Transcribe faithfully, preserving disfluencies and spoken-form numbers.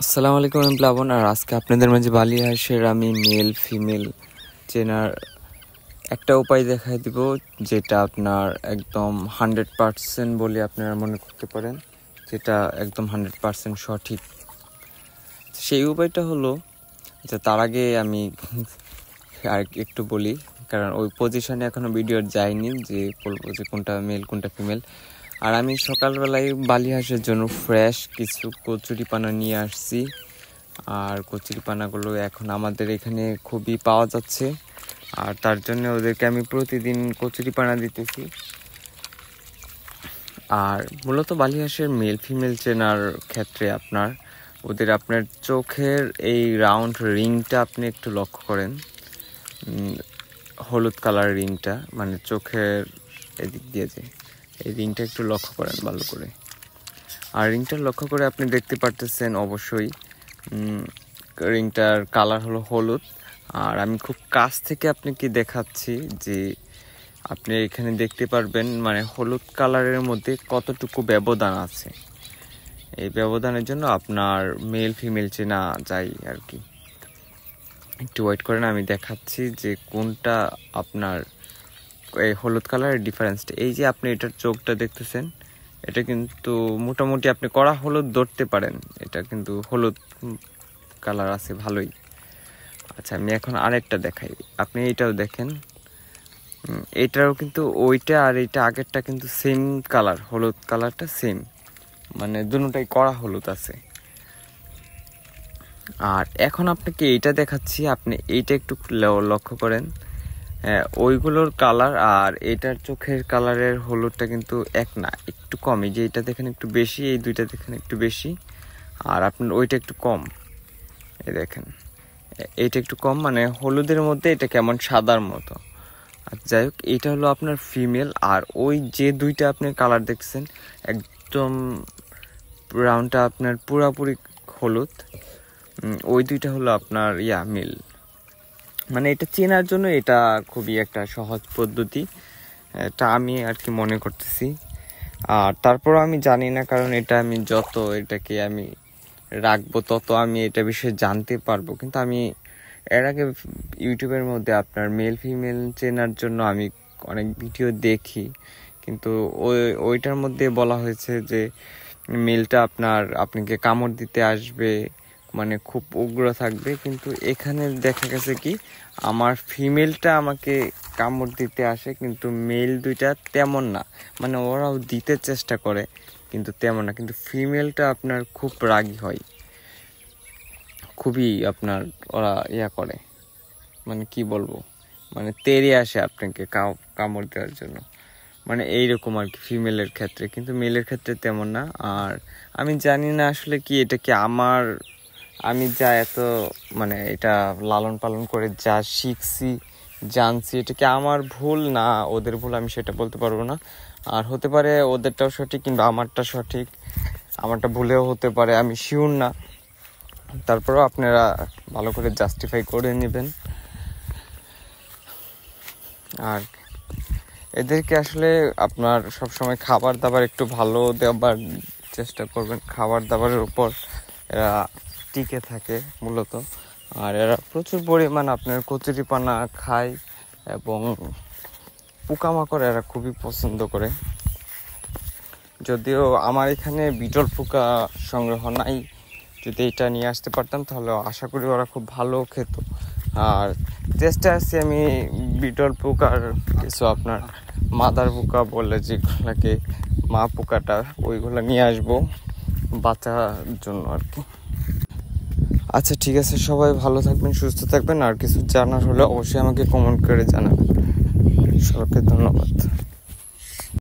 আসসালামু আলাইকুম, আমি প্লাবন। আর আজকে আপনাদের মাঝে বালি হাঁসের আমি মেল ফিমেল চেনার একটা উপায় দেখাই দিব, যেটা আপনার একদম হান্ড্রেড পারসেন্ট বলে আপনারা মনে করতে পারেন, যেটা একদম হান্ড্রেড পারসেন্ট সঠিক। সেই উপায়টা হলো, আচ্ছা তার আগে আমি আর একটু বলি, কারণ ওই পজিশনে এখনও ভিডিও যায়নি যে বলবো যে কোনটা মেল কোনটা ফিমেল। আর আমি সকালবেলায় বালি হাঁসের জন্য ফ্রেশ কিছু কচুরিপানা নিয়ে আসছি। আর কচুরিপানাগুলো এখন আমাদের এখানে খুবই পাওয়া যাচ্ছে, আর তার জন্য ওদেরকে আমি প্রতিদিন কচুরিপানা দিতেছি। আর মূলত বালি হাঁসের মেল ফিমেল চেনার ক্ষেত্রে আপনার ওদের আপনার চোখের এই রাউন্ড রিংটা আপনি একটু লক্ষ্য করেন, হলুদ কালার রিংটা, মানে চোখের এদিক দিয়ে যে এই রিংটা একটু লক্ষ্য করেন ভালো করে। আর রিংটা লক্ষ্য করে আপনি দেখতে পারতেছেন অবশ্যই রিংটার কালার হলো হলুদ। আর আমি খুব কাছ থেকে আপনাকে দেখাচ্ছি যে আপনি এখানে দেখতে পারবেন মানে হলুদ কালারের মধ্যে কতটুকু ব্যবধান আছে। এই ব্যবধানের জন্য আপনার মেল ফিমেল চেনা যায় আর কি। একটু ওয়েট করেন, আমি দেখাচ্ছি যে কোনটা আপনার এই হলুদ কালারের ডিফারেন্সটা। এই যে আপনি এটার চোখটা দেখতেছেন, এটা কিন্তু মোটামুটি আপনি কড়া হলুদ ধরতে পারেন, এটা কিন্তু হলুদ কালার আছে ভালোই। আচ্ছা আমি এখন আরেকটা দেখাই, আপনি এইটাও দেখেন, এটাও কিন্তু ওইটা আর এইটা আগেরটা কিন্তু সেম কালার, হলুদ কালারটা সেম, মানে দুটোটাই কড়া হলুদ আছে। আর এখন আপনাকে এইটা দেখাচ্ছি, আপনি এইটা একটু লক্ষ্য করেন, ওইগুলোর কালার আর এটার চোখের কালারের হলুদটা কিন্তু এক না, একটু কম। এই যে এটা দেখেন একটু বেশি, এই দুইটা দেখেন একটু বেশি, আর আপনার ওইটা একটু কম। এই দেখেন এইটা একটু কম, মানে হলুদের মধ্যে এটা কেমন সাদার মতো। আর যাই হোক, এইটা হলো আপনার ফিমেল। আর ওই যে দুইটা আপনি কালার দেখছেন একদম ব্রাউনটা আপনার পুরাপুরি হলুদ, ওই দুইটা হলো আপনার ইয়া মেল। মানে এটা চেনার জন্য এটা খুবই একটা সহজ পদ্ধতি, এটা আমি আর কি মনে করতেছি। আর তারপর আমি জানি না, কারণ এটা আমি যত এটাকে আমি রাখবো তত আমি এটা বিষয়ে জানতে পারবো। কিন্তু আমি এর আগে ইউটিউবের মধ্যে আপনার মেল ফিমেল চেনার জন্য আমি অনেক ভিডিও দেখি, কিন্তু ওই ওইটার মধ্যে বলা হয়েছে যে মেলটা আপনার আপনাকে কামড় দিতে আসবে, মানে খুব উগ্র থাকবে। কিন্তু এখানে দেখা গেছে কি আমার ফিমেলটা আমাকে কামড় দিতে আসে, কিন্তু মেল দুইটা তেমন না, মানে ওরাও দিতে চেষ্টা করে কিন্তু তেমন না। কিন্তু ফিমেলটা আপনার খুব রাগী হয়, খুবই আপনার ওরা ইয়া করে, মানে কি বলবো, মানে তেড়ে আসে আপনাকে কামড় দেওয়ার জন্য, মানে এইরকম আর কি ফিমেলের ক্ষেত্রে। কিন্তু মেলের ক্ষেত্রে তেমন না। আর আমি জানি না আসলে কি এটা কি আমার আমি যা এত মানে এটা লালন পালন করে যা শিখছি জানছি, এটা কি আমার ভুল না ওদের ভুল, আমি সেটা বলতে পারবো না। আর হতে পারে ওদেরটাও সঠিক কিংবা আমারটা সঠিক, আমারটা ভুলেও হতে পারে, আমি শিওর না। তারপরেও আপনারা ভালো করে জাস্টিফাই করে নেবেন। আর এদেরকে আসলে আপনার সবসময় খাবার দাবার একটু ভালো দেওয়ার চেষ্টা করবেন, খাবার দাবারের উপর এরা টিকে থাকে মূলত। আর এরা প্রচুর পরিমাণ আপনার কচুরিপানা খায় এবং পোকামাকড় এরা খুবই পছন্দ করে। যদিও আমার এখানে বিটল পোকা সংগ্রহ নাই, যদি এটা নিয়ে আসতে পারতাম তাহলে আশা করি ওরা খুব ভালো খেত। আর চেষ্টা আছে আমি বিটল পোকার কিছু আপনার মাদার পোকা বলে যেগুলোকে মা পোকাটা, ওইগুলো নিয়ে আসবো বাঁচার জন্য আর কি। আচ্ছা ঠিক আছে, সবাই ভালো থাকবেন, সুস্থ থাকবেন। আর কিছু জানার হলে অবশ্যই আমাকে কমেন্ট করে জানাবেন। সবাইকে ধন্যবাদ।